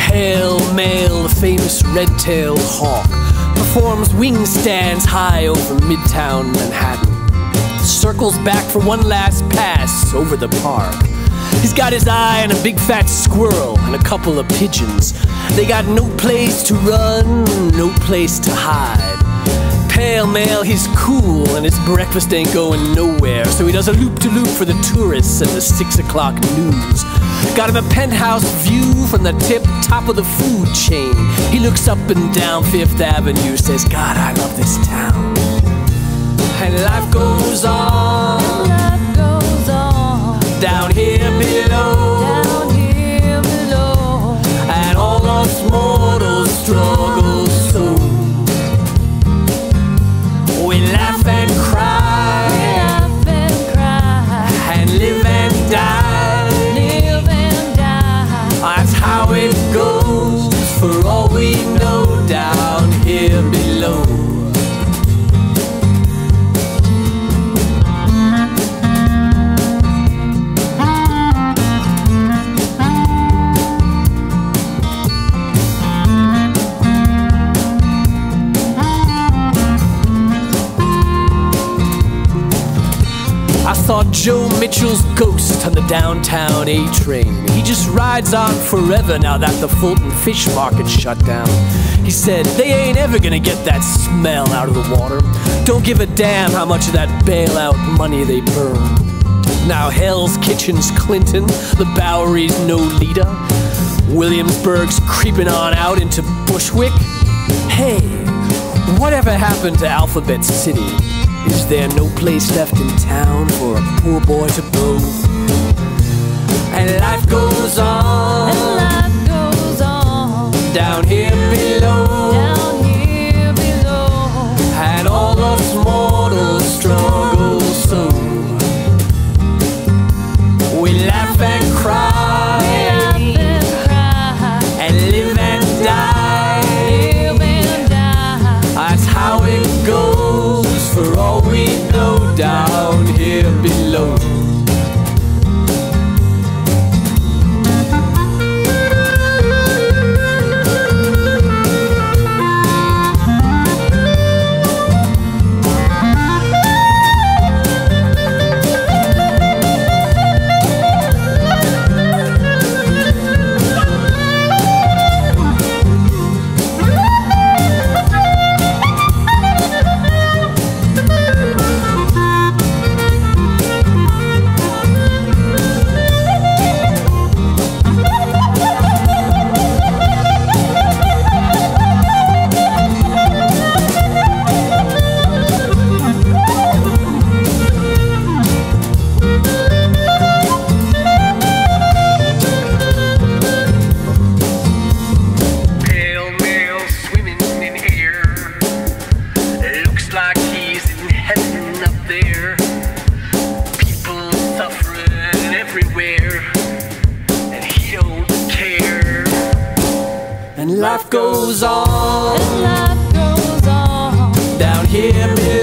Pale male, the famous red-tailed hawk, performs wing stands high over Midtown Manhattan. Circles back for one last pass over the park. He's got his eye on a big fat squirrel and a couple of pigeons. They got no place to run, no place to hide. Pale male, he's cool and his breakfast ain't going nowhere, so he does a loop-de-loop for the tourists and the 6 o'clock news. Got him a penthouse view from the top of the food chain. He looks up and down Fifth Avenue, says, God, I love this town. And life goes on, life goes on, down here below, down here below, and all us mortals struggle so. We laugh and cry, laugh and cry, and live and die, live and die. that's how it goes, for all we know, down here below. I saw Joe Mitchell's ghost on the downtown A-train. He just rides on forever now that the Fulton Fish Market's shut down. He said, they ain't ever gonna get that smell out of the water. Don't give a damn how much of that bailout money they burn. Now Hell's Kitchen's Clinton, the Bowery's Nolita, Williamsburg's creeping on out into Bushwick. Hey, whatever happened to Alphabet City? Is there no place left in town for a poor boy to go? And life goes on, And life goes on, down here below, down here below, and all us mortals struggle so. We laugh and cry, laugh and cry, and live and die, live and die. that's how it goes, for all we know, down here below. And life goes on, And life goes on, down here below.